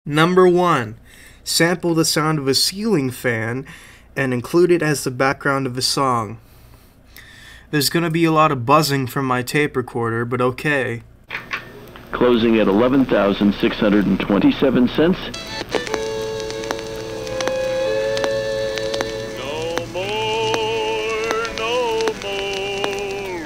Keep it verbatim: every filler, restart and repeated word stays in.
Number one. Sample the sound of a ceiling fan and include it as the background of a song. There's gonna be a lot of buzzing from my tape recorder, but okay. Closing at eleven thousand six hundred twenty-seven cents. No more, no more.